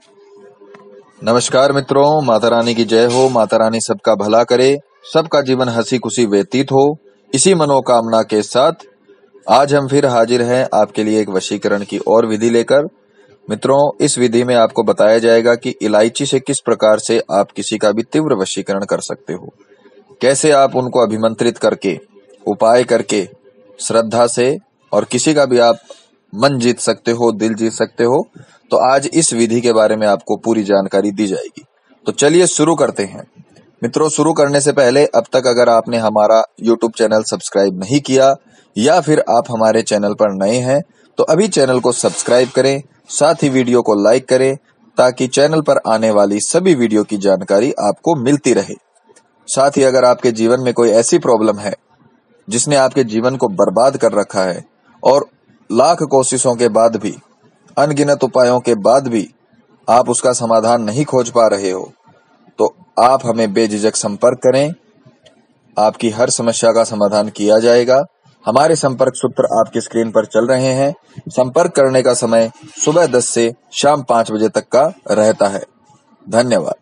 नमस्कार मित्रों, माता रानी की जय हो। माता रानी सबका भला करे, सबका जीवन हंसी खुशी व्यतीत हो, इसी मनोकामना के साथ आज हम फिर हाजिर हैं आपके लिए एक वशीकरण की और विधि लेकर। मित्रों, इस विधि में आपको बताया जाएगा कि इलायची से किस प्रकार से आप किसी का भी तीव्र वशीकरण कर सकते हो, कैसे आप उनको अभिमंत्रित करके, उपाय करके, श्रद्धा से और किसी का भी आप मन जीत सकते हो, दिल जीत सकते हो। तो आज इस विधि के बारे में आपको पूरी जानकारी दी जाएगी। तो चलिए शुरू करते हैं। मित्रों, शुरू करने से पहले अब तक अगर आपने हमारा YouTube चैनल सब्सक्राइब नहीं किया या फिर आप हमारे चैनल पर नए हैं तो अभी चैनल को सब्सक्राइब करें, साथ ही वीडियो को लाइक करें ताकि चैनल पर आने वाली सभी वीडियो की जानकारी आपको मिलती रहे। साथ ही अगर आपके जीवन में कोई ऐसी प्रॉब्लम है जिसने आपके जीवन को बर्बाद कर रखा है और लाख कोशिशों के बाद भी, अनगिनत उपायों के बाद भी आप उसका समाधान नहीं खोज पा रहे हो, तो आप हमें बेझिझक संपर्क करें। आपकी हर समस्या का समाधान किया जाएगा। हमारे संपर्क सूत्र आपकी स्क्रीन पर चल रहे हैं। संपर्क करने का समय सुबह 10 से शाम 5 बजे तक का रहता है। धन्यवाद।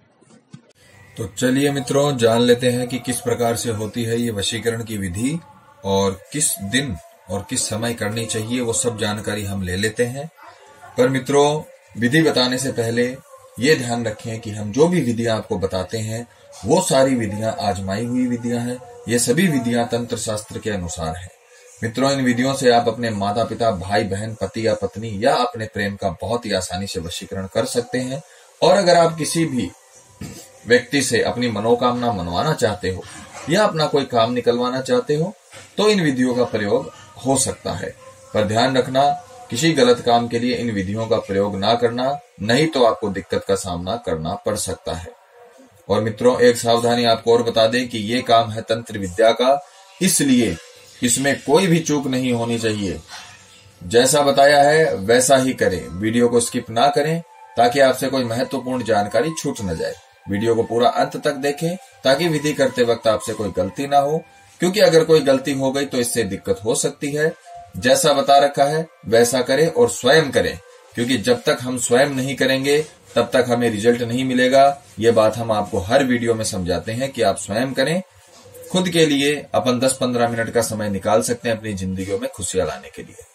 तो चलिए मित्रों, जान लेते हैं कि किस प्रकार से होती है ये वशीकरण की विधि और किस दिन और किस समय करनी चाहिए, वो सब जानकारी हम ले लेते हैं। पर मित्रों, विधि बताने से पहले ये ध्यान रखें कि हम जो भी विधियां आपको बताते हैं वो सारी विधियां आजमाई हुई विधियां हैं। ये सभी विधियां तंत्र शास्त्र के अनुसार है। मित्रों, इन विधियों से आप अपने माता पिता, भाई बहन, पति या पत्नी या अपने प्रेम का बहुत ही आसानी से वशीकरण कर सकते हैं। और अगर आप किसी भी व्यक्ति से अपनी मनोकामना मनवाना चाहते हो या अपना कोई काम निकलवाना चाहते हो तो इन विधियों का प्रयोग हो सकता है। पर ध्यान रखना, किसी गलत काम के लिए इन विधियों का प्रयोग ना करना, नहीं तो आपको दिक्कत का सामना करना पड़ सकता है। और मित्रों, एक सावधानी आपको और बता दें कि ये काम है तंत्र विद्या का, इसलिए इसमें कोई भी चूक नहीं होनी चाहिए। जैसा बताया है वैसा ही करें, वीडियो को स्किप ना करें ताकि आपसे कोई महत्वपूर्ण जानकारी छूट न जाए। वीडियो को पूरा अंत तक देखें ताकि विधि करते वक्त आपसे कोई गलती ना हो, क्योंकि अगर कोई गलती हो गई तो इससे दिक्कत हो सकती है। जैसा बता रखा है वैसा करें और स्वयं करें, क्योंकि जब तक हम स्वयं नहीं करेंगे तब तक हमें रिजल्ट नहीं मिलेगा। ये बात हम आपको हर वीडियो में समझाते हैं कि आप स्वयं करें। खुद के लिए अपन 10-15 मिनट का समय निकाल सकते हैं अपनी जिंदगियों में खुशियां लाने के लिए।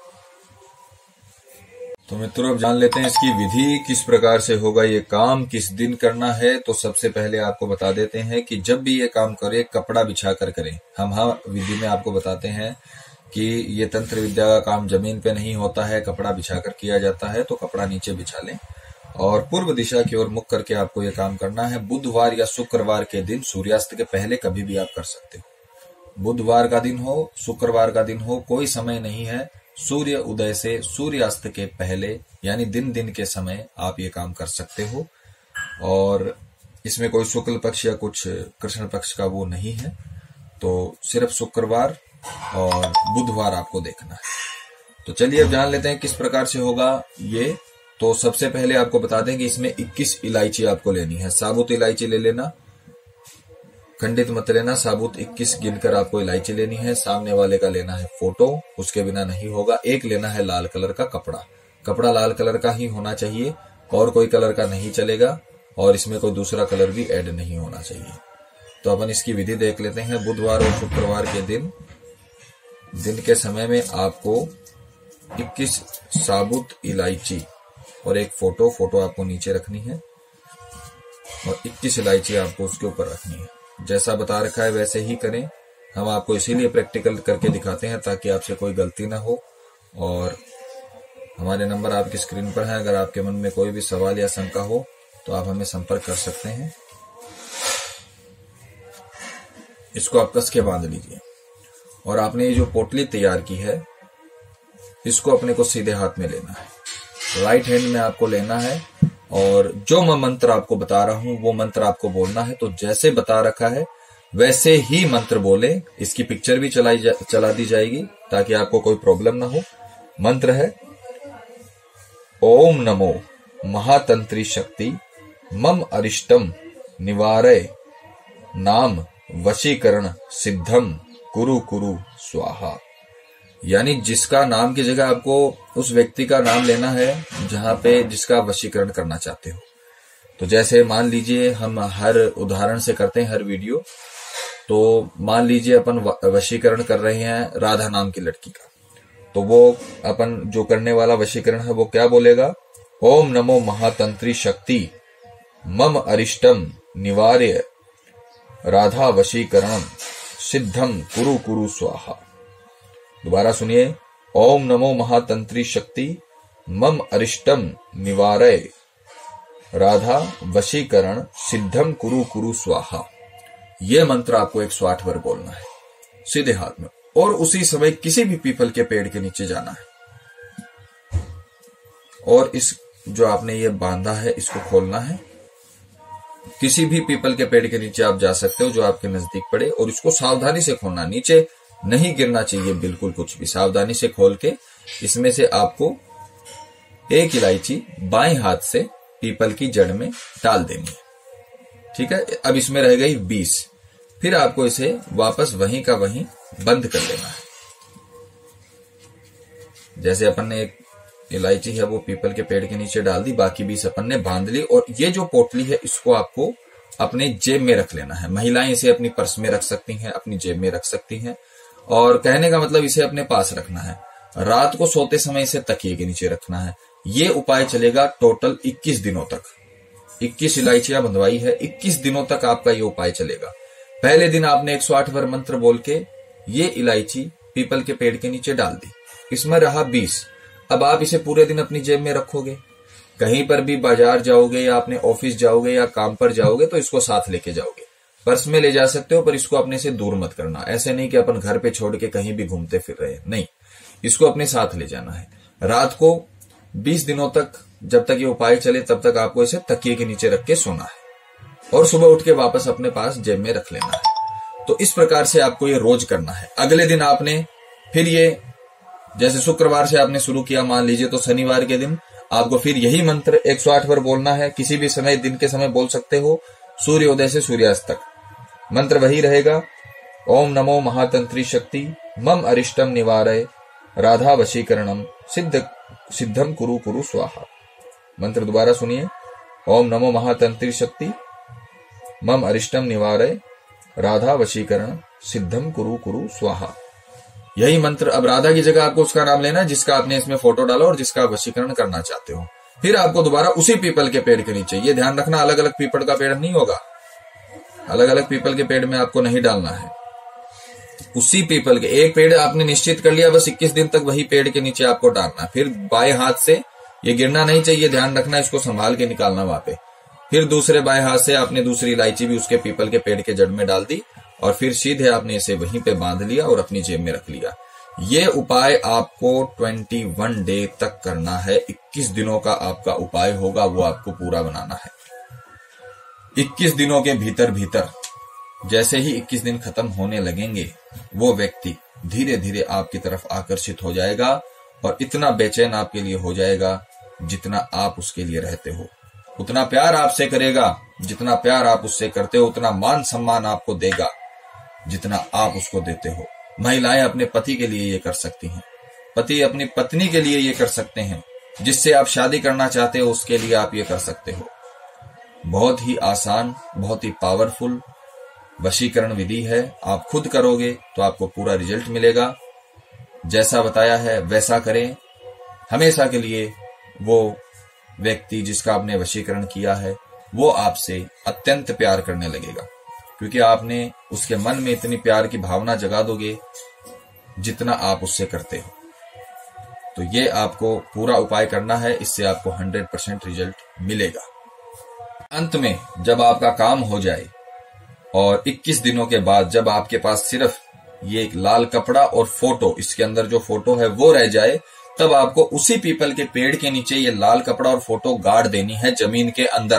तो मित्रों, अब जान लेते हैं इसकी विधि किस प्रकार से होगा, ये काम किस दिन करना है। तो सबसे पहले आपको बता देते हैं कि जब भी ये काम करें कपड़ा बिछा कर करें। हम विधि में आपको बताते हैं कि ये तंत्र विद्या का काम जमीन पे नहीं होता है, कपड़ा बिछाकर किया जाता है। तो कपड़ा नीचे बिछा लें और पूर्व दिशा की ओर मुख करके आपको ये काम करना है। बुधवार या शुक्रवार के दिन सूर्यास्त के पहले कभी भी आप कर सकते हो। बुधवार का दिन हो, शुक्रवार का दिन हो, कोई समय नहीं है। सूर्य उदय से सूर्यास्त के पहले यानी दिन के समय आप ये काम कर सकते हो। और इसमें कोई शुक्ल पक्ष या कुछ कृष्ण पक्ष का वो नहीं है। तो सिर्फ शुक्रवार और बुधवार आपको देखना है। तो चलिए अब जान लेते हैं किस प्रकार से होगा ये। तो सबसे पहले आपको बता दें कि इसमें 21 इलायची आपको लेनी है। साबुत इलायची ले लेना, खंडित मत लेना। साबुत 21 गिनकर आपको इलायची लेनी है। सामने वाले का लेना है फोटो, उसके बिना नहीं होगा। एक लेना है लाल कलर का कपड़ा। कपड़ा लाल कलर का ही होना चाहिए और कोई कलर का नहीं चलेगा और इसमें कोई दूसरा कलर भी ऐड नहीं होना चाहिए। तो अपन इसकी विधि देख लेते हैं। बुधवार और शुक्रवार के दिन के समय में आपको 21 साबुत इलायची और एक फोटो आपको नीचे रखनी है और 21 इलायची आपको उसके ऊपर रखनी है। जैसा बता रखा है वैसे ही करें। हम आपको इसीलिए प्रैक्टिकल करके दिखाते हैं ताकि आपसे कोई गलती ना हो। और हमारे नंबर आपकी स्क्रीन पर है। अगर आपके मन में कोई भी सवाल या शंका हो तो आप हमें संपर्क कर सकते हैं। इसको आप कस के बांध लीजिए और आपने ये जो पोटली तैयार की है इसको अपने को सीधे हाथ में लेना है। राइट हैंड में आपको लेना है और जो मैं मंत्र आपको बता रहा हूं वो मंत्र आपको बोलना है। तो जैसे बता रखा है वैसे ही मंत्र बोले। इसकी पिक्चर भी चला दी जाएगी ताकि आपको कोई प्रॉब्लम ना हो। मंत्र है ओम नमो महातंत्री शक्ति मम अरिष्टम निवारय नाम वशीकरण सिद्धम कुरु कुरु स्वाहा। यानी जिसका नाम की जगह आपको उस व्यक्ति का नाम लेना है जहां पे जिसका वशीकरण करना चाहते हो। तो जैसे मान लीजिए हम हर उदाहरण से करते हैं हर वीडियो। तो मान लीजिए अपन वशीकरण कर रहे हैं राधा नाम की लड़की का, तो वो अपन जो करने वाला वशीकरण है वो क्या बोलेगा, ओम नमो महातंत्री शक्ति मम अरिष्टम निवार्य राधा वशीकरणम सिद्धम कुरु कुरु स्वाहा। दोबारा सुनिए, ओम नमो महातंत्री शक्ति मम अरिष्टम निवारय राधा वशीकरण सिद्धम कुरु कुरु स्वाहा। यह मंत्र आपको 108 बार बोलना है सीधे हाथ में, और उसी समय किसी भी पीपल के पेड़ के नीचे जाना है और इस जो आपने ये बांधा है इसको खोलना है। किसी भी पीपल के पेड़ के नीचे आप जा सकते हो जो आपके नजदीक पड़े, और इसको सावधानी से खोलना, नीचे नहीं गिरना चाहिए बिल्कुल कुछ भी। सावधानी से खोल के इसमें से आपको एक इलायची बाएं हाथ से पीपल की जड़ में डाल देनी है। ठीक है, अब इसमें रह गई 20। फिर आपको इसे वापस वहीं का वहीं बंद कर लेना है। जैसे अपन ने एक इलायची है वो पीपल के पेड़ के नीचे डाल दी, बाकी 20 अपन ने बांध ली। और ये जो पोटली है इसको आपको अपने जेब में रख लेना है। महिलाएं इसे अपनी पर्स में रख सकती हैं, अपनी जेब में रख सकती हैं, और कहने का मतलब इसे अपने पास रखना है। रात को सोते समय इसे तकिए के नीचे रखना है। ये उपाय चलेगा टोटल 21 दिनों तक। 21 इलायचियां बंधवाई है, 21 दिनों तक आपका ये उपाय चलेगा। पहले दिन आपने 108 बार मंत्र बोल के ये इलायची पीपल के पेड़ के नीचे डाल दी, इसमें रहा 20। अब आप इसे पूरे दिन अपनी जेब में रखोगे। कहीं पर भी बाजार जाओगे या अपने ऑफिस जाओगे या काम पर जाओगे तो इसको साथ लेके जाओगे। पर्स में ले जा सकते हो, पर इसको अपने से दूर मत करना। ऐसे नहीं कि अपन घर पे छोड़ के कहीं भी घूमते फिर रहे, नहीं, इसको अपने साथ ले जाना है। रात को 20 दिनों तक, जब तक ये उपाय चले तब तक आपको इसे तकिए के नीचे रख के सोना है, और सुबह उठ के वापस अपने पास जेब में रख लेना है। तो इस प्रकार से आपको ये रोज करना है। अगले दिन आपने फिर ये, जैसे शुक्रवार से आपने शुरू किया मान लीजिए, तो शनिवार के दिन आपको फिर यही मंत्र 108 बार बोलना है। किसी भी समय, दिन के समय बोल सकते हो, सूर्योदय से सूर्यास्त तक। मंत्र वही रहेगा, ओम नमो महातंत्री शक्ति मम अरिष्टम निवारय राधा वशीकरणम सिद्धम कुरु कुरु स्वाहा। मंत्र दोबारा सुनिए, ओम नमो महातंत्री शक्ति मम अरिष्टम निवारय राधा वशीकरण सिद्धम कुरु कुरु स्वाहा। यही मंत्र, अब राधा की जगह आपको उसका नाम लेना है जिसका आपने इसमें फोटो डाला और जिसका वशीकरण करना चाहते हो। फिर आपको दोबारा उसी पीपल के पेड़ के नीचे, ये ध्यान रखना अलग अलग पीपल का पेड़ नहीं होगा, अलग अलग पीपल के पेड़ में आपको नहीं डालना है। उसी पीपल के एक पेड़ आपने निश्चित कर लिया, बस 21 दिन तक वही पेड़ के नीचे आपको डालना। फिर बाएं हाथ से, ये गिरना नहीं चाहिए, ध्यान रखना, इसको संभाल के निकालना वहां पे। फिर दूसरे बाएं हाथ से आपने दूसरी इलायची भी उसके पीपल के पेड़ के जड़ में डाल दी, और फिर सीधे आपने इसे वहीं पे बांध लिया और अपनी जेब में रख लिया। ये उपाय आपको 21 डे तक करना है। 21 दिनों का आपका उपाय होगा, वो आपको पूरा बनाना है। 21 दिनों के भीतर भीतर जैसे ही 21 दिन खत्म होने लगेंगे, वो व्यक्ति धीरे धीरे आपकी तरफ आकर्षित हो जाएगा और इतना बेचैन आपके लिए हो जाएगा जितना आप उसके लिए रहते हो। उतना प्यार आपसे करेगा, जितना प्यार आप उससे करते हो, उतना मान सम्मान आपको देगा जितना आप उसको देते हो। महिलाएं अपने पति के लिए ये कर सकती हैं, पति अपनी पत्नी के लिए ये कर सकते हैं, जिससे आप शादी करना चाहते हो उसके लिए आप ये कर सकते हो। बहुत ही आसान, बहुत ही पावरफुल वशीकरण विधि है। आप खुद करोगे तो आपको पूरा रिजल्ट मिलेगा। जैसा बताया है वैसा करें। हमेशा के लिए वो व्यक्ति जिसका आपने वशीकरण किया है वो आपसे अत्यंत प्यार करने लगेगा, क्योंकि आपने उसके मन में इतनी प्यार की भावना जगा दोगे जितना आप उससे करते हो। तो ये आपको पूरा उपाय करना है, इससे आपको 100% रिजल्ट मिलेगा। अंत में जब आपका काम हो जाए और 21 दिनों के बाद जब आपके पास सिर्फ ये एक लाल कपड़ा और फोटो, इसके अंदर जो फोटो है वो रह जाए, तब आपको उसी पीपल के पेड़ के नीचे ये लाल कपड़ा और फोटो गाड़ देनी है जमीन के अंदर।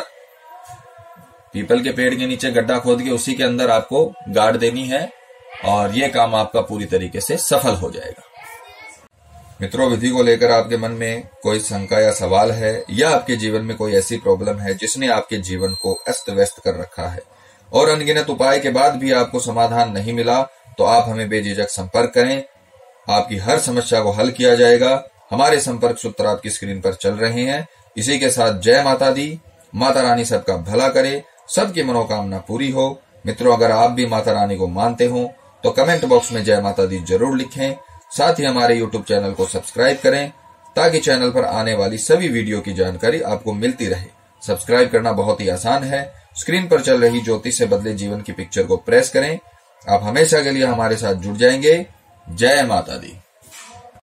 पीपल के पेड़ के नीचे गड्ढा खोद के उसी के अंदर आपको गाड़ देनी है, और ये काम आपका पूरी तरीके से सफल हो जाएगा। मित्रों, विधि को लेकर आपके मन में कोई शंका या सवाल है, या आपके जीवन में कोई ऐसी प्रॉब्लम है जिसने आपके जीवन को अस्त व्यस्त कर रखा है और अनगिनत उपाय के बाद भी आपको समाधान नहीं मिला, तो आप हमें बेझिझक संपर्क करें। आपकी हर समस्या को हल किया जाएगा हमारे संपर्क सूत्र आपकी स्क्रीन पर चल रहे हैं। इसी के साथ जय माता दी। माता रानी सबका भला करे, सबकी मनोकामना पूरी हो। मित्रों, अगर आप भी माता रानी को मानते हो तो कमेंट बॉक्स में जय माता दी जरूर लिखें। साथ ही हमारे YouTube चैनल को सब्सक्राइब करें ताकि चैनल पर आने वाली सभी वीडियो की जानकारी आपको मिलती रहे। सब्सक्राइब करना बहुत ही आसान है। स्क्रीन पर चल रही ज्योतिष से बदले जीवन की पिक्चर को प्रेस करें। आप हमेशा के लिए हमारे साथ जुड़ जाएंगे। जय माता दी।